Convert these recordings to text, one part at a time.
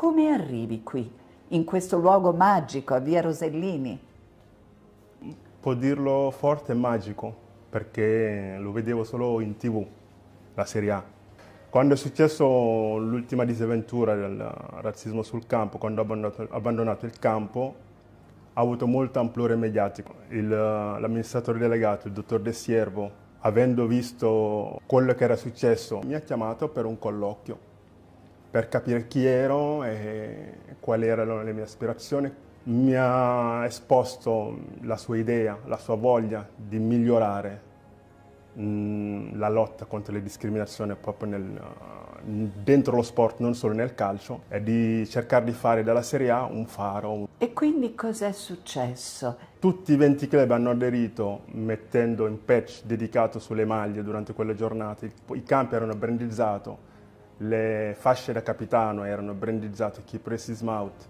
come arrivi qui, in questo luogo magico, a Via Rosellini? Può dirlo forte e magico, perché lo vedevo solo in TV, la Serie A. Quando è successo l'ultima disavventura del razzismo sul campo, quando ho abbandonato il campo, ha avuto molto amplore mediatico. L'amministratore delegato, il dottor De Siervo, avendo visto quello che era successo, mi ha chiamato per un colloquio, per capire chi ero e quali erano le mie aspirazioni. Mi ha esposto la sua idea, la sua voglia di migliorare la lotta contro le discriminazioni proprio dentro lo sport, non solo nel calcio, e di cercare di fare della Serie A un faro. E quindi cos'è successo? Tutti i 20 club hanno aderito mettendo un patch dedicato sulle maglie durante quelle giornate. I campi erano brandizzati, le fasce da capitano erano brandizzate, Keep Racism Out.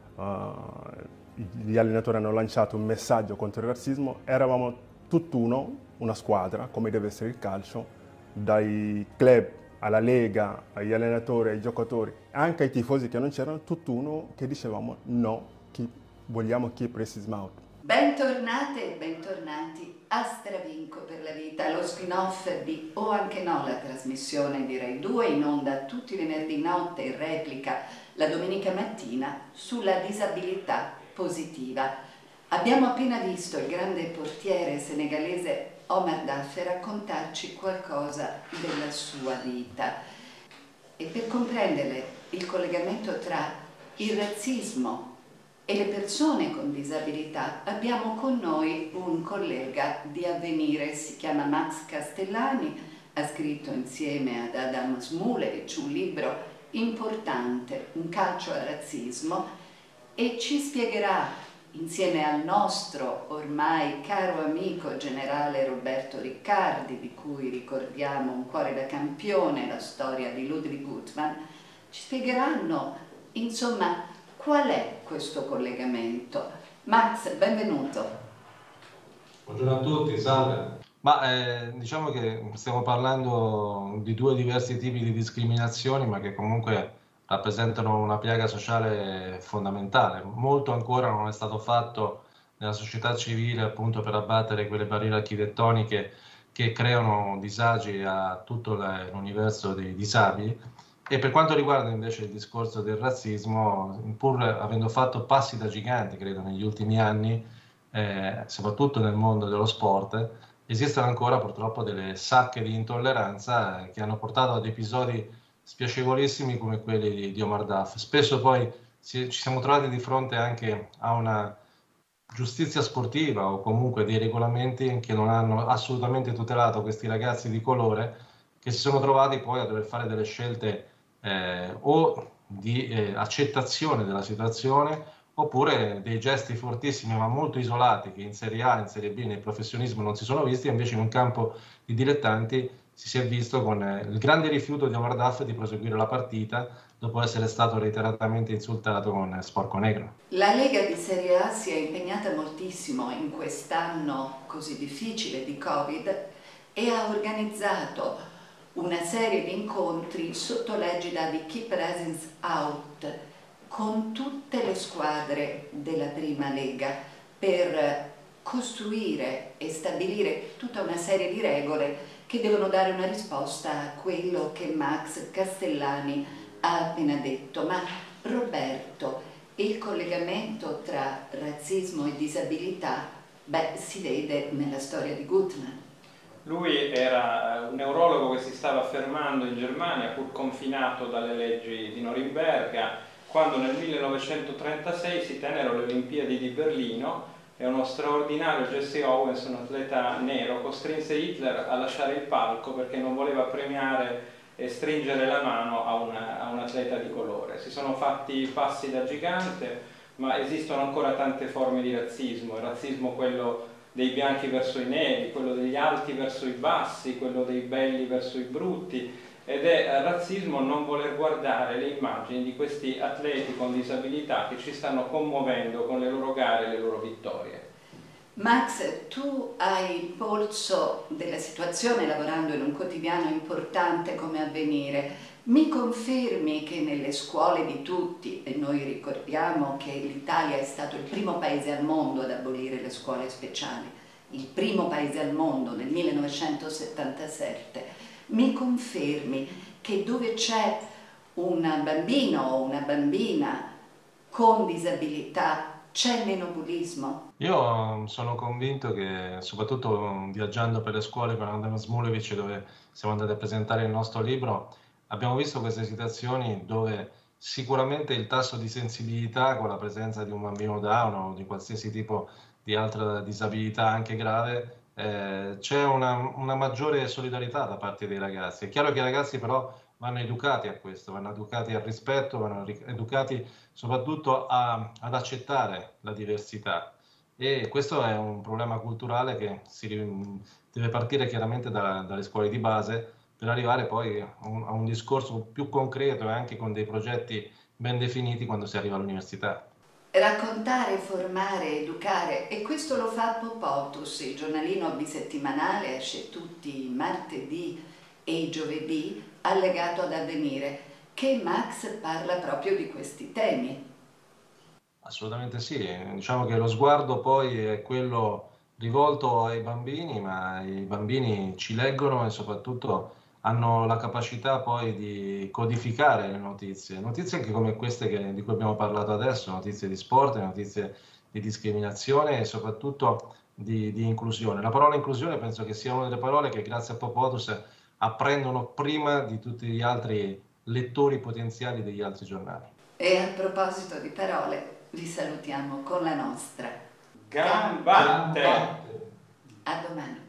Gli allenatori hanno lanciato un messaggio contro il razzismo. Eravamo tutt'uno, una squadra, come deve essere il calcio, dai club alla Lega, agli allenatori, ai giocatori, anche ai tifosi che non c'erano, tutt'uno che dicevamo no, vogliamo Keep Racism Out. Bentornate e bentornati a Stravinco per la vita, lo spin-off di O anche no, la trasmissione di Rai 2 in onda tutti i venerdì notte in replica la domenica mattina sulla disabilità positiva. Abbiamo appena visto il grande portiere senegalese Omar Daf raccontarci qualcosa della sua vita e per comprendere il collegamento tra il razzismo e le persone con disabilità abbiamo con noi un collega di Avvenire, si chiama Max Castellani, ha scritto insieme ad Adam Smulerich un libro importante, Un calcio al razzismo, e ci spiegherà insieme al nostro ormai caro amico generale Roberto Riccardi, di cui ricordiamo Un cuore da campione, la storia di Ludwig Guttmann, ci spiegheranno insomma qual è questo collegamento. Max, benvenuto. Buongiorno a tutti, salve. Diciamo che stiamo parlando di due diversi tipi di discriminazioni, ma che comunque rappresentano una piaga sociale fondamentale. Molto ancora non è stato fatto nella società civile appunto per abbattere quelle barriere architettoniche che creano disagi a tutto l'universo dei disabili. E per quanto riguarda invece il discorso del razzismo, pur avendo fatto passi da gigante, credo, negli ultimi anni, soprattutto nel mondo dello sport, esistono ancora purtroppo delle sacche di intolleranza che hanno portato ad episodi spiacevolissimi come quelli di Omar Daf. Spesso poi ci siamo trovati di fronte anche a una giustizia sportiva o comunque dei regolamenti che non hanno assolutamente tutelato questi ragazzi di colore, che si sono trovati poi a dover fare delle scelte o di accettazione della situazione, oppure dei gesti fortissimi ma molto isolati che in Serie A, in Serie B, nel professionismo non si sono visti, e invece in un campo di dilettanti si è visto con il grande rifiuto di Omar Daf di proseguire la partita dopo essere stato reiteratamente insultato con sporco negro. La Lega di Serie A si è impegnata moltissimo in quest'anno così difficile di Covid e ha organizzato una serie di incontri sotto l'egida di Keep Racism Out con tutte le squadre della prima Lega per costruire e stabilire tutta una serie di regole che devono dare una risposta a quello che Max Castellani ha appena detto. Ma Roberto, il collegamento tra razzismo e disabilità, si vede nella storia di Guttmann. Lui era un neurologo che si stava affermando in Germania, pur confinato dalle leggi di Norimberga, quando nel 1936 si tennero le Olimpiadi di Berlino e uno straordinario Jesse Owens, un atleta nero, costrinse Hitler a lasciare il palco perché non voleva premiare e stringere la mano a un atleta di colore. Si sono fatti passi da gigante, ma esistono ancora tante forme di razzismo. Il razzismo, quello dei bianchi verso i neri, quello degli alti verso i bassi, quello dei belli verso i brutti, ed è razzismo non voler guardare le immagini di questi atleti con disabilità che ci stanno commuovendo con le loro gare e le loro vittorie. Max, tu hai il polso della situazione lavorando in un quotidiano importante come Avvenire. Mi confermi che nelle scuole di tutti, e noi ricordiamo che l'Italia è stato il primo paese al mondo ad abolire le scuole speciali, il primo paese al mondo nel 1977, mi confermi che dove c'è un bambino o una bambina con disabilità c'è meno bullismo? Io sono convinto che, soprattutto viaggiando per le scuole con Andrea Smulevic, dove siamo andati a presentare il nostro libro, abbiamo visto queste situazioni dove sicuramente il tasso di sensibilità con la presenza di un bambino Down o di qualsiasi tipo di altra disabilità anche grave, c'è una maggiore solidarietà da parte dei ragazzi. È chiaro che i ragazzi però vanno educati a questo, vanno educati al rispetto, vanno educati soprattutto ad accettare la diversità. E questo è un problema culturale che deve partire chiaramente dalle scuole di base per arrivare poi a un discorso più concreto e anche con dei progetti ben definiti quando si arriva all'università. Raccontare, formare, educare, e questo lo fa Popotus, il giornalino bisettimanale, esce tutti i martedì e i giovedì, allegato ad Avvenire, che Max parla proprio di questi temi. Assolutamente sì, diciamo che lo sguardo poi è quello rivolto ai bambini, ma i bambini ci leggono e soprattutto hanno la capacità poi di codificare le notizie anche come queste di cui abbiamo parlato adesso, notizie di sport, notizie di discriminazione e soprattutto di inclusione. La parola inclusione penso che sia una delle parole che grazie a Popotus apprendono prima di tutti gli altri lettori potenziali degli altri giornali. E a proposito di parole, vi salutiamo con la nostra Gambate! A domani.